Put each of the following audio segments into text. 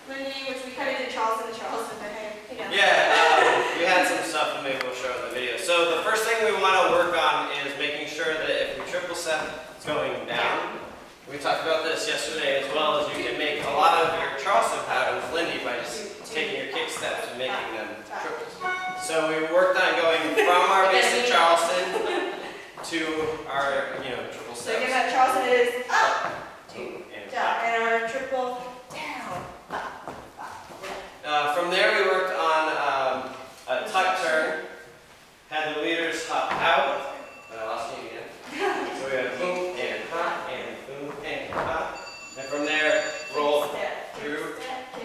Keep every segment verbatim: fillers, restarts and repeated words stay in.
Lindy, which we kind of did Charleston to Charleston, but hey, you know. Yeah, um, we had some stuff that maybe we'll show in the video. So the first thing we want to work on is making sure that if we triple step, it's going down. We talked about this yesterday as well, as you can make a lot of your Charleston patterns, Lindy, by just taking your kick steps and making them triples. So we worked on going from our basic Charleston to our, you know, triple steps. So again, that Charleston is up, two, and down, and our triple down, up, up. Uh, from there we worked on um, a tuck turn, had the leaders hop out, and I lost you again. So we had boom and hop and boom and hop. And from there, roll through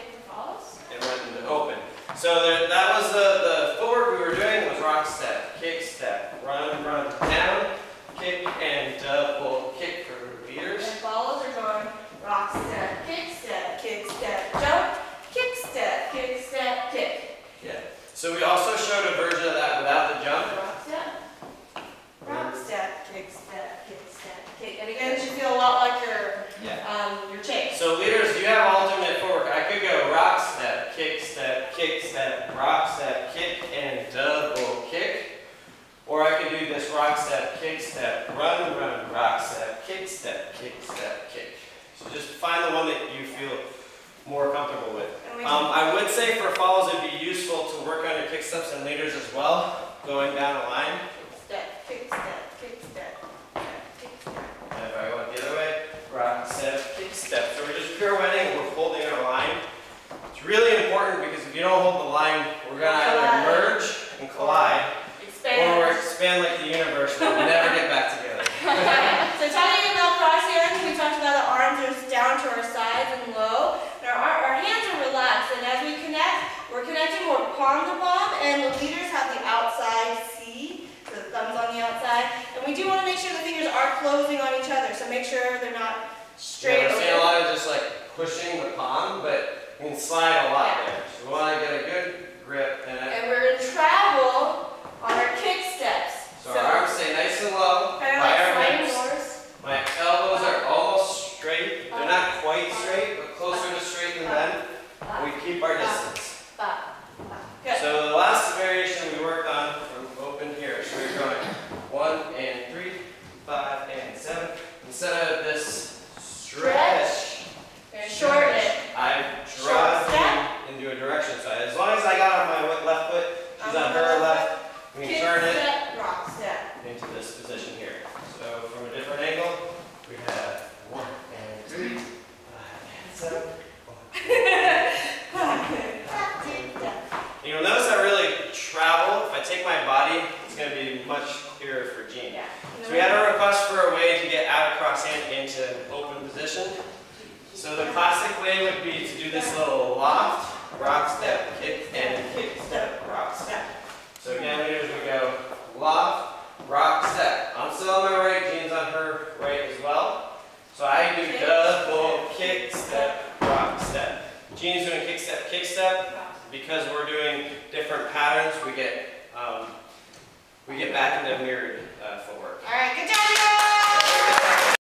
and went into open. So there, that was the, the footwork we were doing was rock step, kick step, run, run, down, kick, and double kick for leaders. And follows are going rock step, kick step, kick step, jump, kick step, kick step, kick. Yeah. So we also showed a version of that without the jump. Rock step, rock step, kick step, kick step, kick. And again, it should feel a lot like your Yeah. um, your chase. So leaders, you have alternate footwork. I could go rock step, kick step, kick step, rock step, kick, and double kick. Or I could do this rock step, kick step, run, run, rock step, kick step, kick step, kick. So just find the one that you feel more comfortable with. Um, I would say for falls it'd be useful to work on your kick steps and leaders as well, going down a line. Kick step, kick step, kick step, kick step. And if I went the other way, rock step, kick step. So we're just pirouetting, we're holding our line. It's really important because if you don't hold the line, we're going to either merge and collide, Expand. or we're expand like the universe and we'll never get back together. So talking about cross hands, we talked about the arms are down to our sides and low. And our, our hands are relaxed, and as we connect, we're connecting more palm to palm, and the leaders have the outside C, so the thumbs on the outside. And we do want to make sure the fingers are closing on each other, so make sure they're not straight. Yeah, we're seeing a lot of just like pushing the palm, but you can slide a lot Yeah. there. So we want to get a good grip. And, And we're going to travel on our kick steps. so, so our arms stay nice and low kind of by like our sliding hips. doors. My elbows are almost straight. They're not quite straight, but closer to straight than them. We keep our distance. Good. So the last variation we worked on from open here. So we're going one and three, five and seven. Instead of this stretch, We're going to shorten it. I Short drive step. in into a direction. So as long as I got on my left foot, she's on her left, we can Kick turn it step, rock step. into this position here. So from a different angle, we have one and three, five and seven. You'll notice I really travel. If I take my body, it's going to be much clearer for Jean. Yeah. So we had a request for a way to get out of cross hand into open position. So the classic way would be to do this little loft, rock step, kick, and kick, step, rock step. So again, leaders, we go loft, rock, step. I'm still on my right, Jean's on her right as well. So I do double kick, step, rock, step. Jean's doing kick, step, kick, step. Because we're doing different patterns, we get um, we get back into mirrored uh, footwork. All right, good job, you guys!